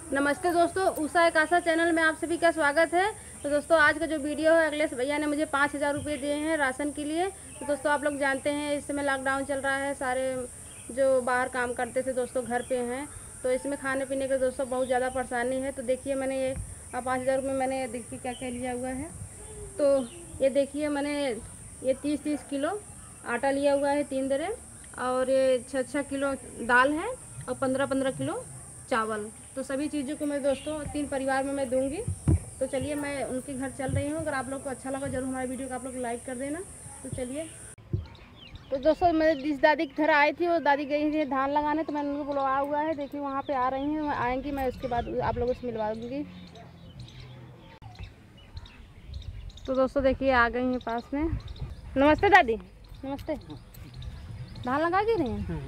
नमस्ते दोस्तों, उषा एक आशा चैनल में आप सभी का स्वागत है। तो दोस्तों आज का जो वीडियो है, अखिलेश भैया ने मुझे 5,000 रुपये दिए हैं राशन के लिए। तो दोस्तों आप लोग जानते हैं इस समय लॉकडाउन चल रहा है, सारे जो बाहर काम करते थे दोस्तों घर पे हैं, तो इसमें खाने पीने का दोस्तों बहुत ज़्यादा परेशानी है। तो देखिए मैंने ये 5,000 रुपये मैंने देखिए क्या क्या लिया हुआ है। तो ये देखिए मैंने ये 30-30 किलो आटा लिया हुआ है 3 दरे, और ये 6-6 किलो दाल है और 15-15 किलो चावल। तो सभी चीज़ों को मैं दोस्तों 3 परिवार में मैं दूंगी। तो चलिए मैं उनके घर चल रही हूँ। अगर आप लोग को अच्छा लगा जरूर हमारे वीडियो को आप लोग लाइक कर देना। तो चलिए, तो दोस्तों मैं जिस दादी के घर आई थी वो दादी गई थी धान लगाने, तो मैंने उनको बुलवाया हुआ है। देखिए वहाँ पे आ रही हैं, आएंगी, मैं उसके बाद आप लोगों से मिलवा दूँगी। तो दोस्तों देखिए आ गई हैं पास में। नमस्ते दादी। नमस्ते। धान लगा के रही हैं?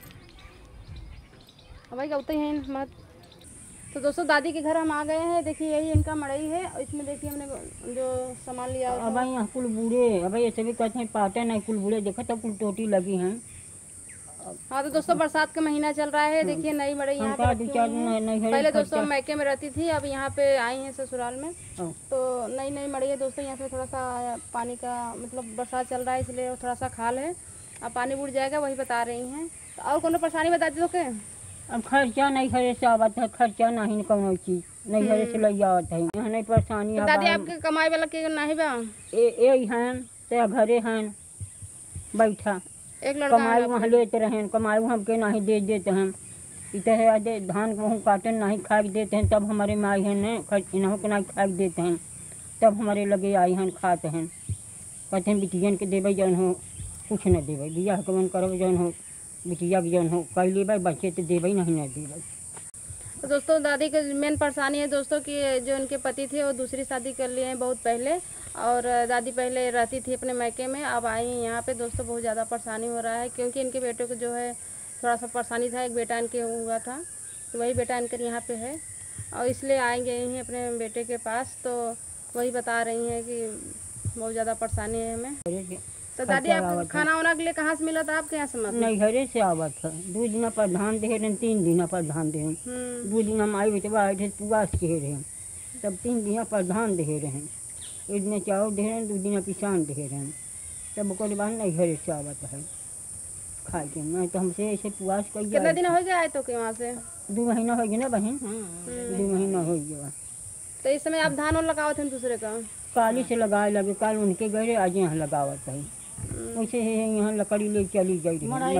भाई गौते हैं मत। तो दोस्तों दादी के घर हम आ गए हैं। देखिए यही इनका मड़ई है और इसमें देखिए हमने जो सामान लिया अब यहाँ कुल बूढ़े, अब ऐसे भी कहते हैं पाटे नहीं, कुल बूढ़े देखो तो कुल टोटी लगी हैं। हाँ तो दोस्तों बरसात का महीना चल रहा है। देखिए नई मड़ई यहाँ पे रखी हुई है। पहले दोस्तों मैके में रहती थी, अब यहाँ पे आई हैं ससुराल में। तो नई मड़ई है दोस्तों। यहाँ पे थोड़ा सा पानी का मतलब बरसात चल रहा है इसलिए थोड़ा सा खाल है, अब पानी बुढ़ जाएगा वही बता रही हैं। तो और कोनो परेशानी बता दी तो के? अब खर्चा नहीं घरे से आवत है, खर्चा नहीं कोनो चीज नहीं घरे से ले आवत है, यहाँ नहीं परेशानी। तो दादी आपके कमाई वाला के नहीं बा? ए हैं ते घरे हैं बैठा, एक लड़का कमाई वहाँ लेते रहे, कमाई हमके नहीं दे देते हैं। इतने दे धान गेहूँ काटन नहीं खा के देते हैं, तब हमारे माई हैं न इन्हों के नहीं खा के देते हैं, तब हमारे लगे आई हैं खाते हैं। कहते हैं बिटियन के देवे जौन हो कुछ न देवे, बियाह के मन करब जौन हो बिटिया के जौन हो कर लेबै, बच्चे तो देवे नहीं न देवे। तो दोस्तों दादी की मेन परेशानी है दोस्तों कि जो उनके पति थे वो दूसरी शादी कर लिए हैं बहुत पहले, और दादी पहले रहती थी अपने मैके में, अब आई हैं यहाँ पे। दोस्तों बहुत ज़्यादा परेशानी हो रहा है क्योंकि इनके बेटे को जो है थोड़ा सा परेशानी था, एक बेटा इनके हुआ था, तो वही बेटा इनके यहाँ पे है और इसलिए आएंगे यहीं अपने बेटे के पास। तो वही बता रही हैं कि बहुत ज़्यादा परेशानी है हमें। तो दादी आपको खाना वाना के लिए कहाँ से मिला था आपके यहाँ से? नहीं घरे से आवत है, 2 दिन पर धान दे रहे, 3 दिन पर धान दे रहे। 2 दिन हम आई बेटवा आए थे पुआस के रहे, तब 3 दिन पर धान दे रहे, 1 दिन चावल दे रहे, 2 दिन पिसान दे रहे, तब ओकर बाद नहीं घरे से आवत है खाए के। मैं तो हमसे ऐसे पुआस कर कितना दिन हो गया आए तो के वहाँ से? 2 महीना हो गया ना बहन, 2 महीना हो गया। तो इस समय आप धान और लगावत हैं दूसरे का? काली से लगाए लगे, काल उनके गए आज यहाँ लगावत है, वैसे यहाँ लकड़ी ले चली गई।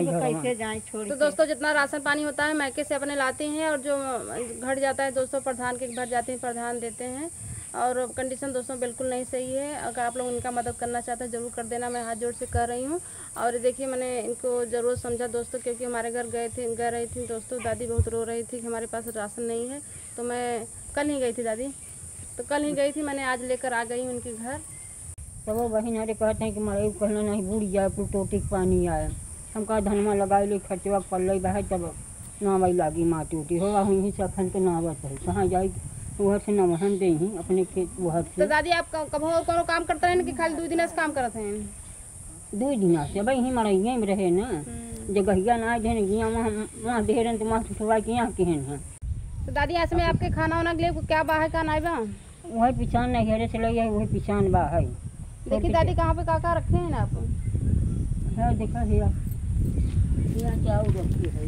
तो दोस्तों जितना राशन पानी होता है मैके से अपने लाते हैं, और जो घट जाता है दोस्तों प्रधान के भर जाते हैं, प्रधान देते हैं। और कंडीशन दोस्तों बिल्कुल नहीं सही है। अगर आप लोग इनका मदद करना चाहते हैं ज़रूर कर देना, मैं हाथ जोड़ से कर रही हूँ। और देखिए मैंने इनको ज़रूर समझा दोस्तों, क्योंकि हमारे घर गए रही थी दोस्तों, दादी बहुत रो रही थी कि हमारे पास राशन नहीं है। तो मैं कल ही गई थी दादी, तो कल ही गई थी, मैंने आज लेकर आ गई हूँ उनके घर। तब वो बहन अरे कहते हैं कि मरे कहना नहीं बूढ़ जाए कुल टोटी के पानी आए, हम कहा धनमा लगाए ले खर्चवा पड़ रही बहे, तब नावई लागी माटी उटी हो वहीं से अखन तो नावत है, कहाँ जाए वह से नवहन दे ही अपने खेत वह से। तो दादी आप कब कोनो काम करते हैं कि खाली 2 दिन से काम करते हैं? 2 दिन से भाई ही मरैया में रहे ना, जगहिया ना दे गिया वहाँ दे रहे तो वहाँ सुखवा के यहाँ केहन है। तो दादी ऐसे में आपके खाना वाना के लिए क्या बाहर का नहीं बा? वही पिछान नहीं घरे से ले जाए, वही पिछान बा है। देखिए दादी कहाँ पे काका रखे हैं ना आप? है देखा है यहाँ चावल रखी है,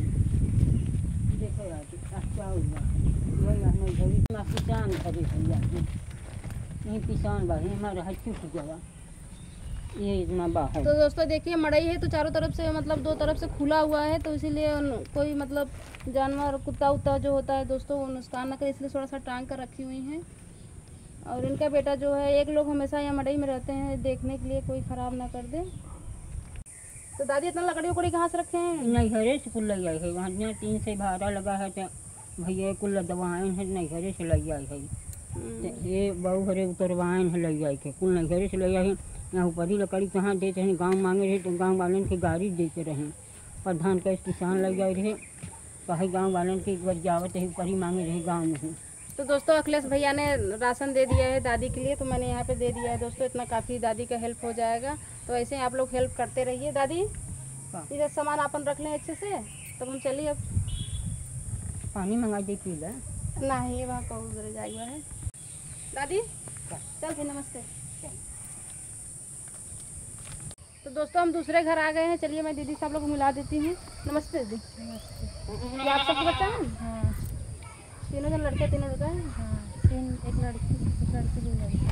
देखो यार चावल किसान घरे भैया नहीं किसान बा हमारा चुक गया ये इतना बा है। तो दोस्तों देखिए मड़ई है तो चारों तरफ से मतलब 2 तरफ से खुला हुआ है, तो इसीलिए कोई मतलब जानवर कुत्ता उत्ता जो होता है दोस्तों वो नुकसान ना करे, इसलिए थोड़ा सा टांग कर रखी हुई हैं। और इनका बेटा जो है, एक लोग हमेशा यहाँ मड़ई में रहते हैं देखने के लिए कोई ख़राब ना कर दे। तो दादी इतना लकड़ी उकड़ी कहाँ से रखे हैं? नहीं घरे से कुल ले आई है, वहाँ 3 से भाड़ा लगा है तो भैया कुल दवाएँ हैं नहीं घरे से ले आई है, ये बहु घरे उतरवाएँ हैं ले आई के कुल नहीं घरे से ले आई है। यहाँ ऊपर ही लकड़ी कहाँ देते हैं, गाँव मांगे रहे तो गाँव वाले के गाड़ी देते रहे, प्रधान का किसान लग जाए रहे, कहीं गाँव वाले के एक बार जावत है ऊपर ही मांगे रहे गाँव में। तो दोस्तों अखिलेश भैया ने राशन दे दिया है दादी के लिए, तो मैंने यहाँ पे दे दिया है दोस्तों, इतना काफ़ी दादी का हेल्प हो जाएगा। तो ऐसे ही आप लोग हेल्प करते रहिए। दादी इधर सामान अपन रख लें अच्छे से, तब हम चलिए अब पानी मंगा दे पी ले। नहीं वहाँ कौन उधर जाएगा है। दादी चल फिर, नमस्ते। तो दोस्तों हम दूसरे घर आ गए हैं, चलिए मैं दीदी से आप लोग को मिला देती हूँ। नमस्ते दीदी। नमस्ते। ये आप सबके बच्चा है? हाँ। तीनों जन लड़के तीनों लड़का है? हाँ, एक लड़की 2 लड़के।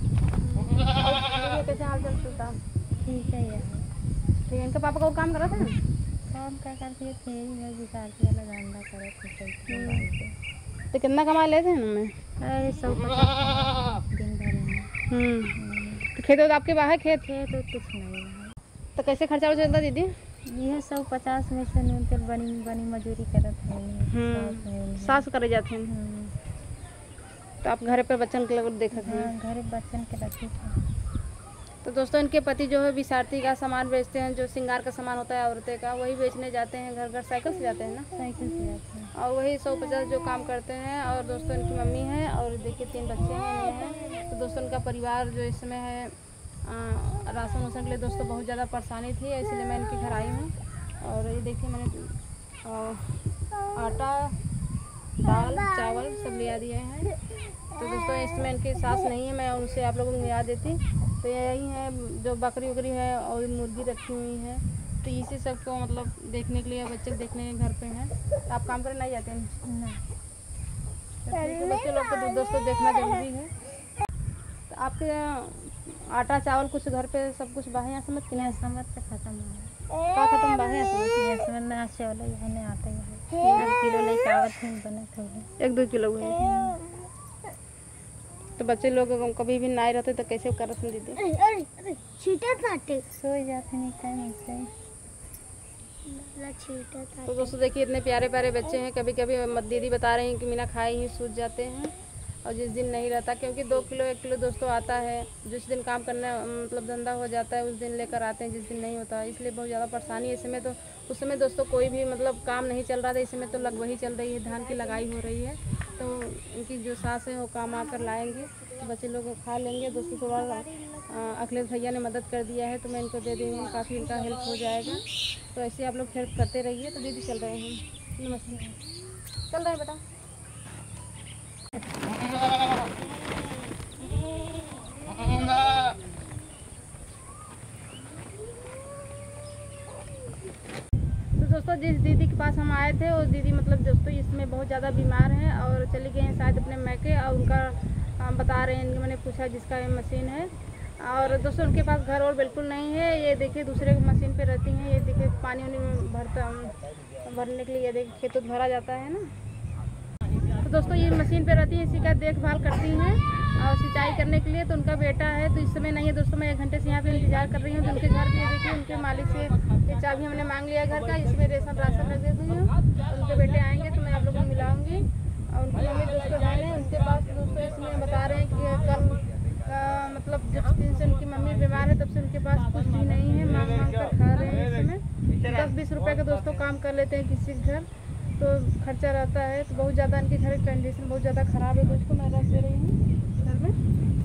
कैसे हाल चाल चलता? ठीक है यार। ठीक है। इनका पापा को काम करा था? काम क्या करती है, फेरी में गुजारती वाला धंधा करे थे। तो कितना कमा लेते हैं उनमें? अरे 150 दिन भर में। तो खेत तो आपके बाहर खेत? खेत तो कुछ नहीं है। तो कैसे खर्चा चलता दीदी? ये 150 में से न्यूनतम बनी मजूरी करत है। सास करे जाते हैं। तो आप घर पे बच्चन के लोग देखते हैं? हाँ, घर बच्चन के रखे थे। तो दोस्तों इनके पति जो है विसारती का सामान बेचते हैं, जो श्रृंगार का सामान होता है औरतें का, वही बेचने जाते हैं। घर घर साइकिल से जाते हैं ना? साइकिल से जाते हैं। और वही 150 जो काम करते हैं। और दोस्तों इनकी मम्मी है और देखिए 3 बच्चे हैं। तो दोस्तों इनका परिवार जो इसमें है राशन वासन के लिए दोस्तों बहुत ज़्यादा परेशानी थी, इसलिए मैं इनके घर आई हूँ। और ये देखिए मैंने आटा दाल चावल सब लिया दिए हैं। तो दोस्तों इसमें इनकी सास नहीं है, मैं उनसे आप लोगों को मिला देती। तो यही है जो बकरी वकरी है और मुर्गी रखी हुई है, तो इसी सब को मतलब देखने के लिए बच्चे देखने घर पे हैं। तो आप काम करने नहीं जाते हैं? तो बच्चे लोग को दोस्तों देखना जरूरी है। तो आपके आटा चावल कुछ घर पे सब कुछ बाहे यहाँ समझ के समझ से खत्म है। क्या खत्म बाहे समझ में चावल यहाँ आते हैं 1 किलो लेके आवत हैं बने थे 1-2 किलो हुए। तो बच्चे लोग कभी भी नहीं रहते तो कैसे कर दीदी? सो जाते नहीं टाइम से। तो दोस्तों देखिए इतने प्यारे प्यारे बच्चे हैं। कभी कभी दीदी बता रही हैं कि मीना खाए ही सूझ जाते हैं, और जिस दिन नहीं रहता, क्योंकि 2 किलो 1 किलो दोस्तों आता है। जिस दिन काम करने मतलब धंधा हो जाता है उस दिन लेकर आते हैं, जिस दिन नहीं होता, इसलिए बहुत ज़्यादा परेशानी है। इस समय तो उस समय दोस्तों कोई भी मतलब काम नहीं चल रहा था, इस समय तो वही चल रही है, धान की लगाई हो रही है। तो इनकी जो सास है वो काम आकर लाएंगे, तो बच्चे लोग खा लेंगे। दोस्तों थोड़ा अखिलेश भैया ने मदद कर दिया है तो मैं इनको दे दूँगी, काफ़ी इनका हेल्प हो जाएगा। तो ऐसे आप लोग हेल्प करते रहिए। तो दीदी चल रहे हैं, नमस्ते। चल रहे हैं बेटा। तो दोस्तों जिस दीदी के पास हम आए थे वो दीदी मतलब दोस्तों इसमें बहुत ज़्यादा बीमार हैं और चली गई हैं शायद अपने मैके। और उनका बता रहे हैं, मैंने पूछा जिसका ये मशीन है। और दोस्तों उनके पास घर और बिल्कुल नहीं है। ये देखिए दूसरे की मशीन पे रहती हैं। ये देखिए पानी वानी भरने के लिए ये देखिए खेत भरा जाता है ना। तो दोस्तों ये मशीन पे रहती है, इसी का देखभाल करती हैं और सिंचाई करने के लिए। तो उनका बेटा है तो इस समय नहीं है दोस्तों। मैं 1 घंटे से यहाँ पे इंतजार कर रही हूँ। तो उनके घर पे देखिए उनके मालिक से ये चाबी हमने मांग लिया घर का, इसमें राशन रख देती हूँ। उनके बेटे आएंगे तो मैं आप लोगों को मिलाऊंगी। और उनकी मम्मी दोस्तों बहन है, उनके पास दोस्तों इसमें बता रहे हैं कि कल मतलब जब दिन से उनकी मम्मी बीमार है तब से उनके पास कुछ भी नहीं है, मांग मांग कर खा रहे हैं। इस समय 10-20 रुपये का दोस्तों काम कर लेते हैं किसी घर, तो खर्चा रहता है। तो बहुत ज़्यादा इनकी घर की कंडीशन बहुत ज़्यादा ख़राब है। दोस्तों मैं रख दे रही हूँ घर में।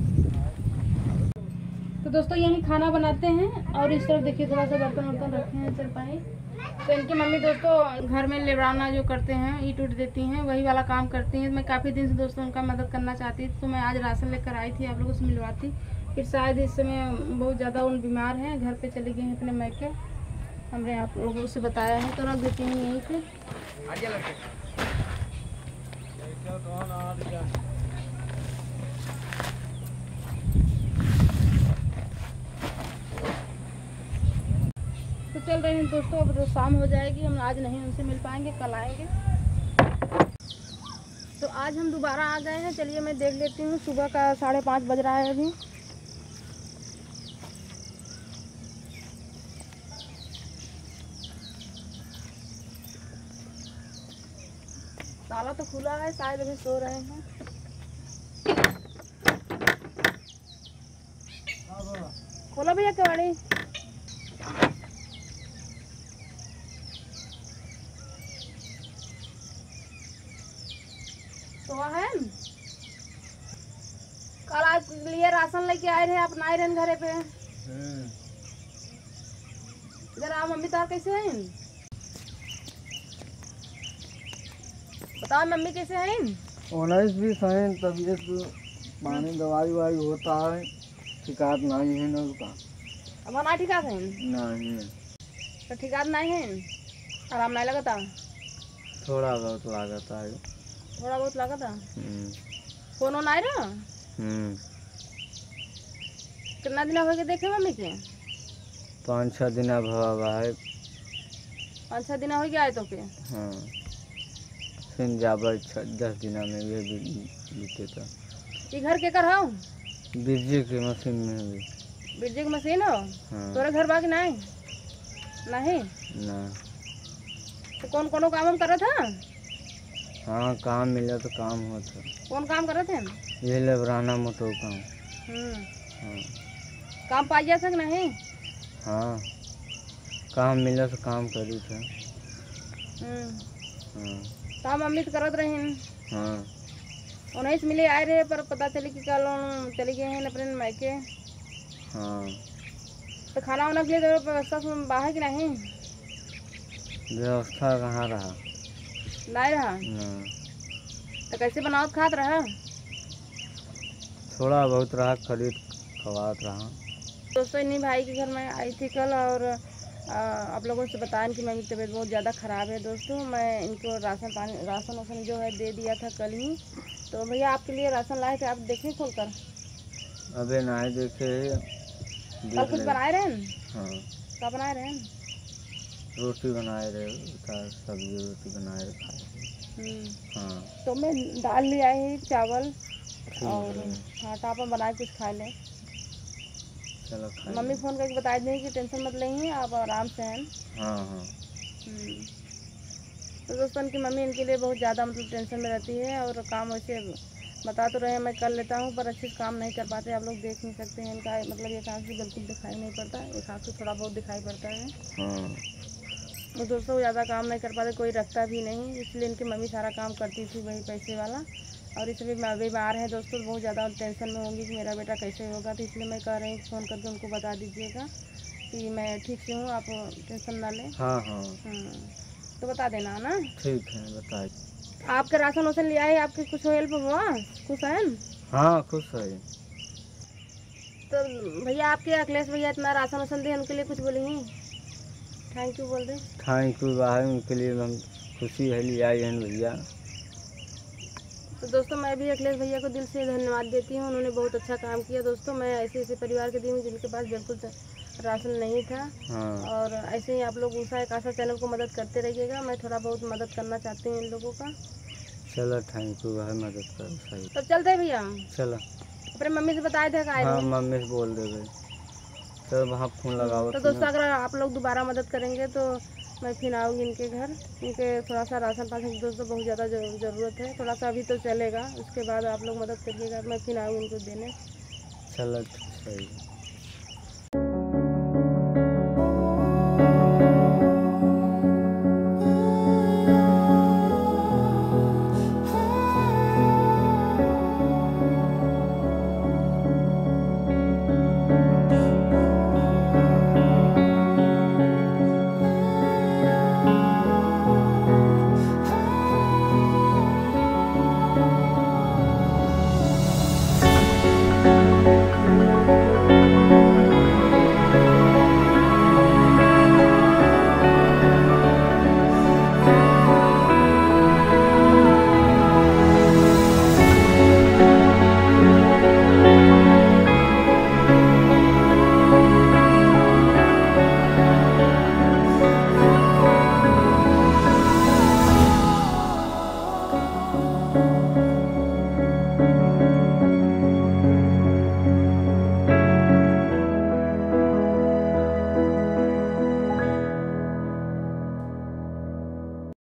तो दोस्तों यहीं खाना बनाते हैं और इस तरफ देखिए थोड़ा सा बर्तन वर्तन रखे हैं चरपाई। तो इनकी मम्मी दोस्तों घर में लेबराना जो करते हैं ईंट उट देती हैं वही वाला काम करती हैं। मैं काफ़ी दिन से दोस्तों उनका मदद करना चाहती थी, तो मैं आज राशन लेकर आई थी आप लोगों से मिलवाती। फिर शायद इस समय बहुत ज़्यादा उन बीमार हैं, घर पे चली गई हैं अपने मैके। हमने आप लोगों से बताया है तो रख देती हूँ यहीं पे। तो चल रहे हैं दोस्तों, अब तो शाम हो जाएगी, हम आज नहीं उनसे मिल पाएंगे, कल आएंगे। तो आज हम दोबारा आ गए हैं। चलिए मैं देख लेती हूँ, सुबह का 5:30 बज रहा है अभी। ताला तो खुला है, शायद अभी सो रहे हैं। खोला भैया कबाड़ी। सोआ है कल आज लिए राशन लेके आए रहे, आप नहीं रहे घरे पे। जरा मम्मी तार कैसे हैं बताओ, मम्मी कैसे हैं? 19-20 हैं। तबीयत पानी दवाई वाई होता है, शिकायत नहीं है ना उसका। अब ना ठीक है नहीं है, तो ठीक नहीं है, आराम नहीं लगता, थोड़ा बहुत लागता है। थोड़ा बहुत लगता। फोन नहीं रहा। कितना दिन हो गए देखे मम्मी के? 5-6 दिन भवा है। 5-6 दिन हो गया है तो के। हाँ, फिर जाबर 10 दिन में ये बीते था। ये घर के कर हो? बिजली की मशीन में भी। बिजली की मशीन हो? हाँ। तोरे घर बाकी नहीं? नहीं ना। तो कौन कौन काम हम करत था? हाँ, काम मिला तो काम होता। कौन काम करत है? ये लेबराना मोटो काम। हाँ। काम पाई जा सक नहीं? हाँ, काम मिला तो काम करी था। हाँ। काम मम्मी तो करत रही। हाँ। 19 मिले आए रहे, पर पता चली कि कल चले गए हैं अपने मायके। हाँ। तो खाना वाना के लिए तो व्यवस्था बाहर की नहीं? व्यवस्था कहाँ रहा? नहीं रहा। तो कैसे बनाओ खात रहा? थोड़ा बहुत रहा, खरीद खवात रहा। दोस्तों इन्हीं भाई के घर में आई थी कल, और आप लोगों से बताएं कि मेरी तबीयत बहुत ज़्यादा ख़राब है। दोस्तों मैं इनको राशन वासन जो है दे दिया था कल ही। तो भैया आपके लिए राशन लाए थे, आप देखें खोल कर? अबे नहीं देखे। कल कुछ बनाए रहे हैं? हाँ। क्या बनाए रहे हैं? रोटी बनाए रहे, सब्जी रोटी बनाए रहे। हाँ। तो मैं दाल ले आई, चावल और आटा पर बनाए कुछ खा लें। चलो खा। मम्मी फ़ोन करके बता दें कि टेंशन मत लेंगे, आप आराम से हैं। हाँ हाँ। तो दोस्तों इनकी मम्मी इनके लिए बहुत ज़्यादा मतलब टेंशन में रहती है, और काम वैसे बता तो रहे हैं मैं कर लेता हूँ, पर अच्छे से काम नहीं कर पाते। आप लोग देख नहीं सकते हैं इनका मतलब एक आँख से बिल्कुल दिखाई नहीं पड़ता, एक आँख से थोड़ा बहुत दिखाई पड़ता है। तो दोस्तों ज़्यादा काम नहीं कर पाते, कोई रखता भी नहीं, इसलिए इनकी मम्मी सारा काम करती थी, वही पैसे वाला। और इसमें बीमार है दोस्तों, बहुत ज़्यादा टेंशन में होंगी कि मेरा बेटा कैसे होगा। तो इसलिए मैं कह रही हूँ फ़ोन करके उनको बता दीजिएगा कि मैं ठीक से हूँ, आप टेंशन ना लें। हाँ हाँ। तो बता देना ना। ठीक है, बताइए। आपके राशन वासन ले आए, आपके कुछ हेल्प हुआ? खुश हैं? हाँ खुश है। तो भैया आपके अखिलेश भैया इतना राशन वासन दे, उनके लिए कुछ बोली? थैंक यू बोल दें। थैंक यू भाई, उनके लिए हम खुशी है ले आई हैं भैया। तो दोस्तों मैं भी अखिलेश भैया को दिल से धन्यवाद देती हूँ, उन्होंने बहुत अच्छा काम किया। दोस्तों मैं ऐसे परिवार के दी हूँ जिनके पास बिल्कुल राशन नहीं था। हाँ। और ऐसे ही आप लोग ऊषा एक आशा चैनल को मदद करते रहिएगा, मैं थोड़ा बहुत मदद करना चाहती हूँ इन लोगों का। चलो थैंक यू भाई, मदद करो सही। तब चलते हैं भैया। चलो। अपने मम्मी से बताए थे? हाँ मम्मी से बोल दे भाई। चलो वहाँ फ़ोन लगाओ। तो दोस्तों अगर आप लोग दोबारा मदद करेंगे तो मैं फिर आऊँगी इनके घर, इनके थोड़ा सा राशन पानी दोस्तों बहुत ज़्यादा ज़रूरत है। थोड़ा सा अभी तो चलेगा, उसके बाद आप लोग मदद करिएगा, मैं फिर आऊँगी इनको देने। चलो सही।